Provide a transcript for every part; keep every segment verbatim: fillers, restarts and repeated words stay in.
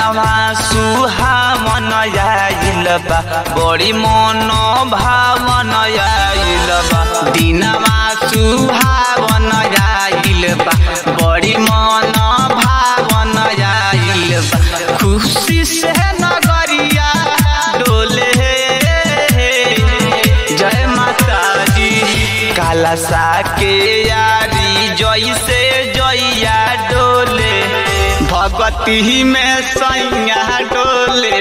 दिनवा सुहावन आइल बा बड़ी मन भावन आइल बा दिनवा सुहावन आइल बा बड़ी मन भावन आइल बा खुशी से नगरिया डोले जय माता दी काला सा के यारी जैसे जइया डोले भगती में सैया डोले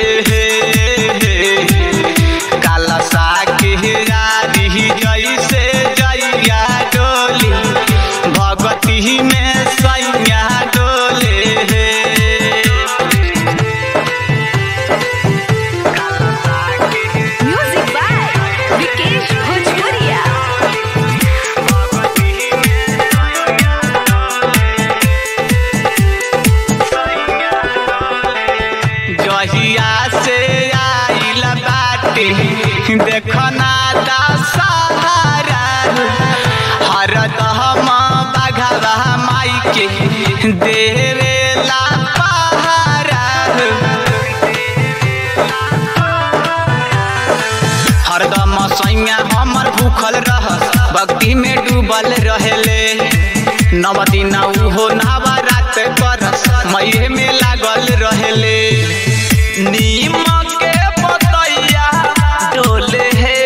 काला सा के यारी जैसे जइया डोले भगती में सैया डोले म्यूजिक बाय विकेश भोजपुरिया। जहिया से आइल बाटे देखना दशहरा हरदम बघवा माई के देवेला पहारा हरदम सैया हमर भूखल रह भक्ति में डूबल रहेले नव दिन उहो नवरात करस मई में लागल रहेले नीम के पतैया डोले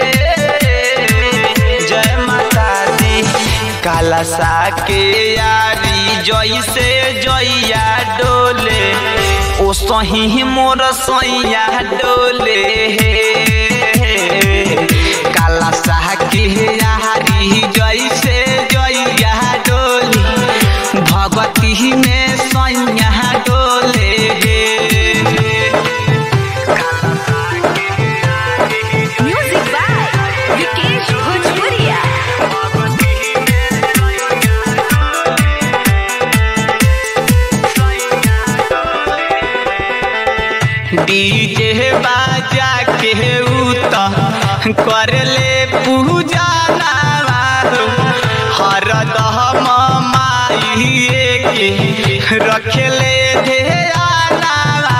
जय माता दी काला सा के यारी जैसे जइया डोले ओ सही मोर सैया डोले काला सा के यारी जैसे जइया डोले भगती में सैया डोले म्यूजिक बाय विकेश भोजपुरिया। डीजे बाजा के उत कर ले पूजा नावा हरदम माई के रखले ध्यानावा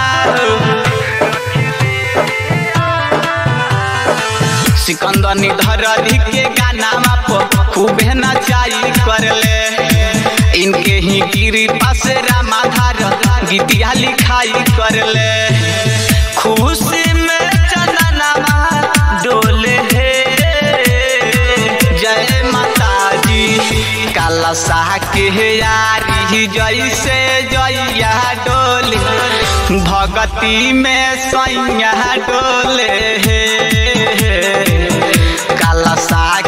सिकंदर निधर के गाना खूबे नचाई करले इनके ही कृपा से रामाधार गीतिया लिखाई करले खुशी में चननमा डोले जय माता दी काला सा के यारी जैसे जइया डोले भगती में सैया डोले काला सा